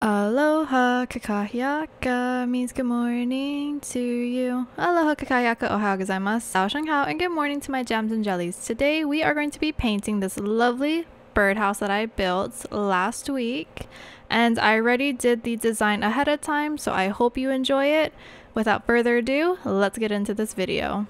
Aloha, kakahiaka means good morning to you. Aloha, kakahiaka, ohayou gozaimasu, Sao Sheng Hao, and good morning to my jams and jellies. Today we are going to be painting this lovely birdhouse that I built last week, and I already did the design ahead of time, so I hope you enjoy it. Without further ado, let's get into this video.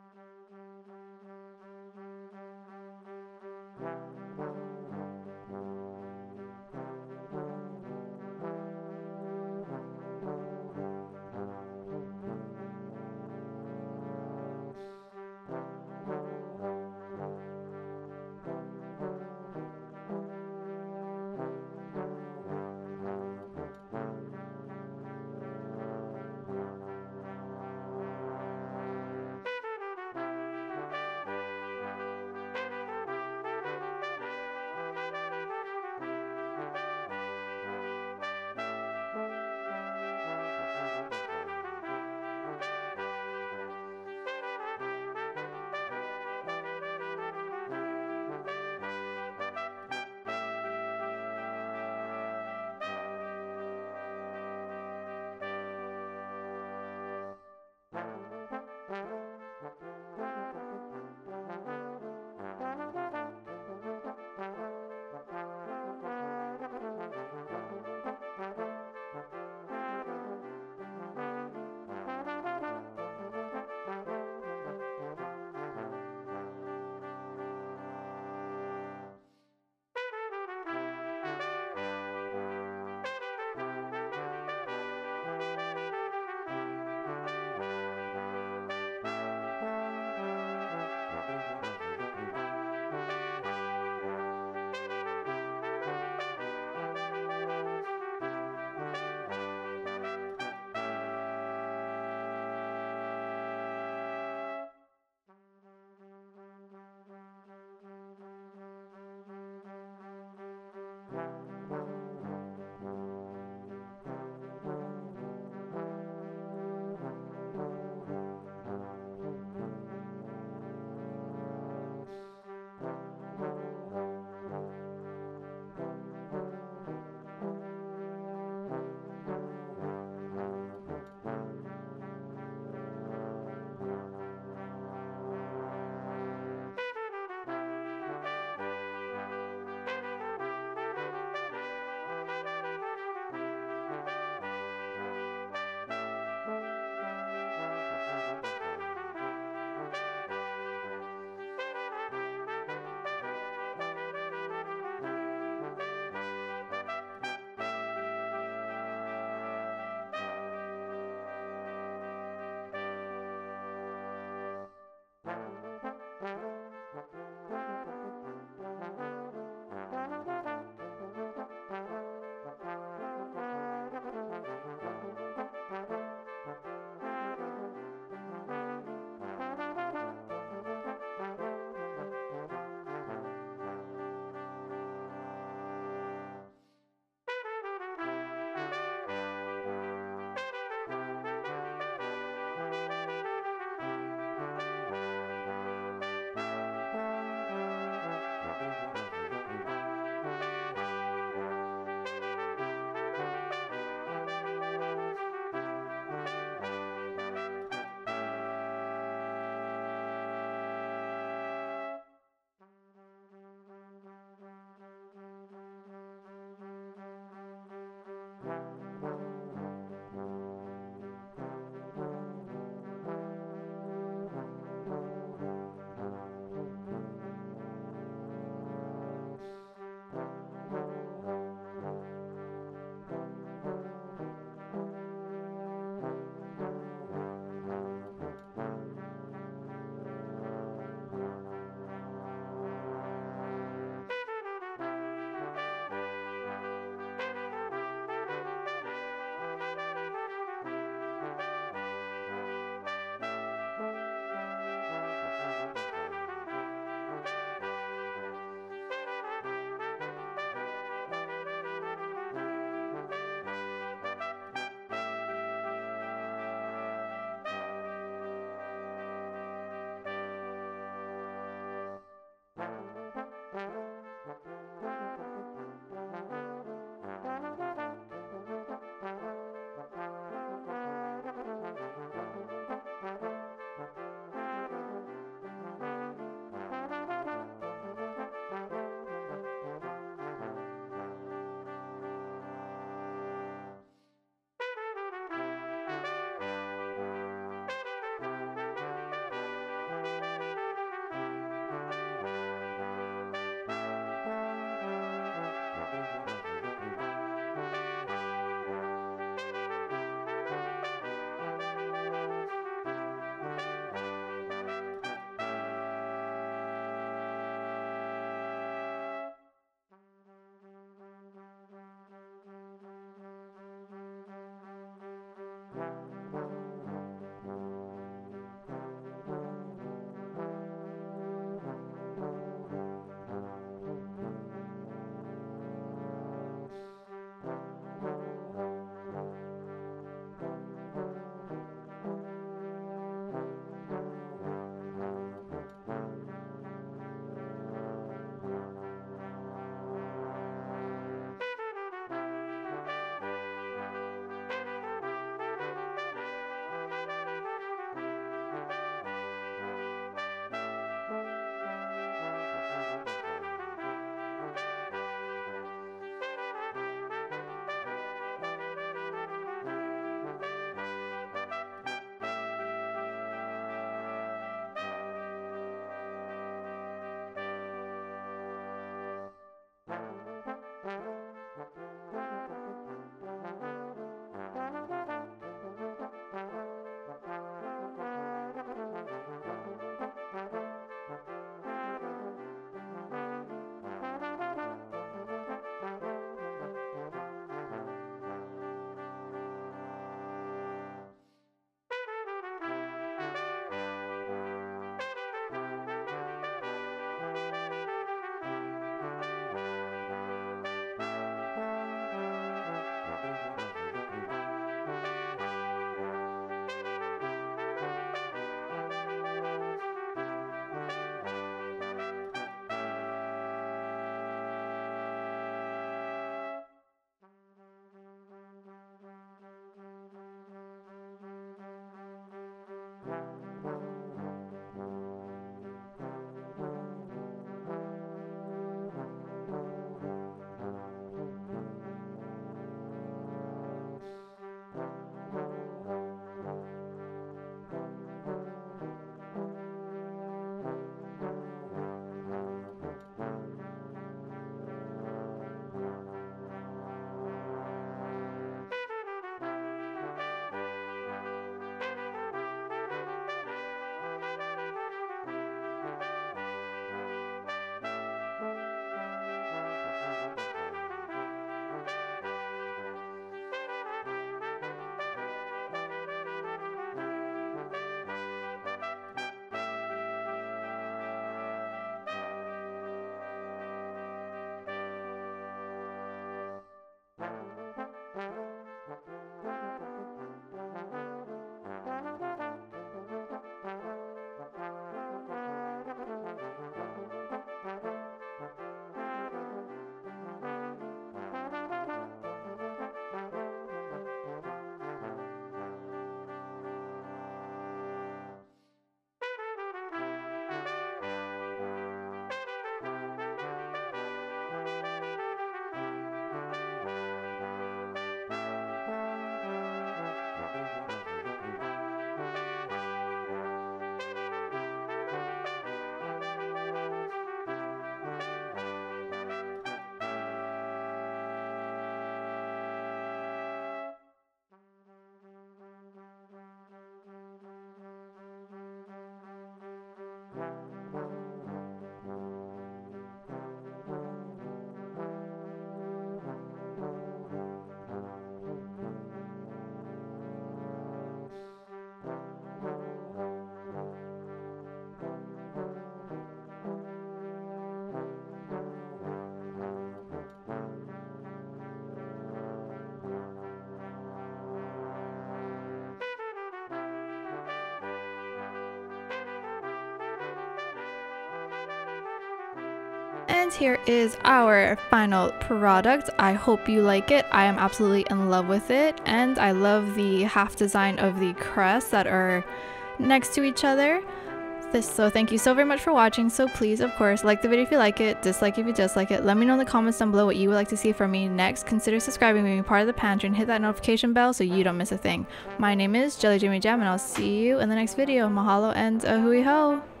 And here is our final product. I hope you like it. I am absolutely in love with it, and I love the half design of the crests that are next to each other. So thank you so very much for watching. So please, of course, like the video if you like it, dislike if you dislike it. Let me know in the comments down below what you would like to see from me next. Consider subscribing, being part of the Pantry, and hit that notification bell so you don't miss a thing. My name is Jaymie, and I'll see you in the next video. Mahalo and a hui ho!